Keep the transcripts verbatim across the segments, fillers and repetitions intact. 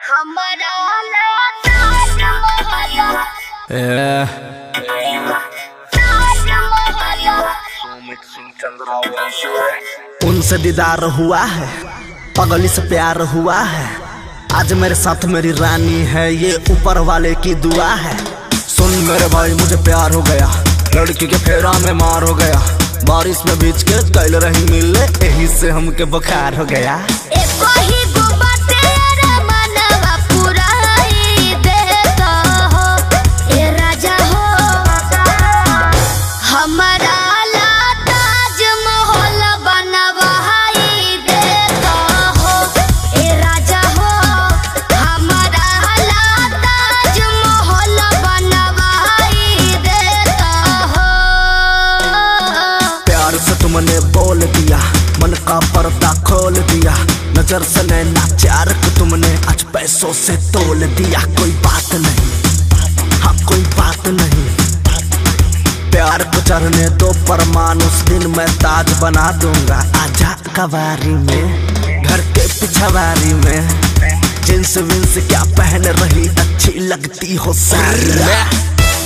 उनसे दीदार हुआ है, पगली से प्यार हुआ है, आज मेरे साथ मेरी रानी है, ये ऊपर वाले की दुआ है। सुन मेरे भाई मुझे प्यार हो गया, लड़की के फेरा में मार हो गया, बारिश में बीच के कल रही मिले, यही से हमके बुखार हो गया। तुमने बोल दिया, मन का पर्दा खोल दिया, नजर से नैना चार को तुमने आज पैसों से तोल दिया। कोई बात नहीं, हाँ कोई बात नहीं, प्यार को चढ़ने दो परमान, उस दिन मैं ताज बना दूंगा। आजा कवारी में, घर के पिछवारी में, जींस विंस क्या पहन रही, अच्छी लगती हो सारी में।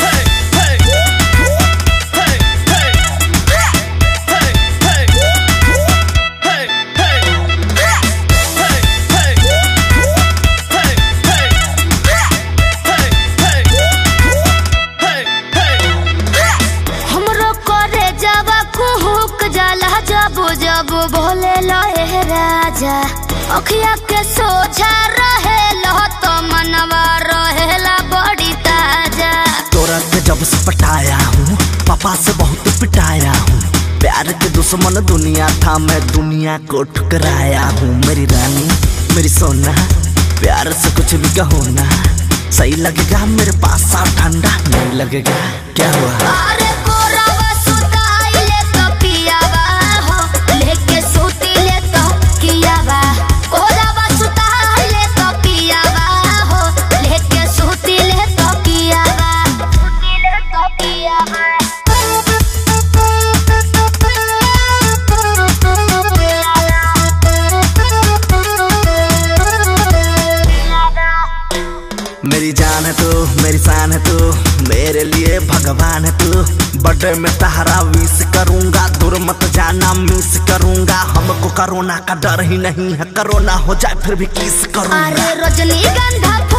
जब बोले लहे राजा, अखिया के सोझा रहे लो तो मनवा रहेला बड़ी ताजा। तोरा के जब से पटाया हूँ, पापा से बहुत पिटाया हूँ, प्यार के दुश्मन दुनिया था, मैं दुनिया को ठुकराया हूँ। मेरी रानी मेरी सोना, प्यार से कुछ भी कहो ना, सही लगेगा मेरे पास आ, ठंडा नहीं लगेगा। क्या हुआ? अरे मेरी जान है तू, मेरी शान है तू, मेरे लिए भगवान है तू। बर्थडे में तहरा विश करूंगा, दूर मत जाना मिस करूंगा। हमको कोरोना का डर ही नहीं है, कोरोना हो जाए फिर भी किस करूंगा। अरे रजनीगंधा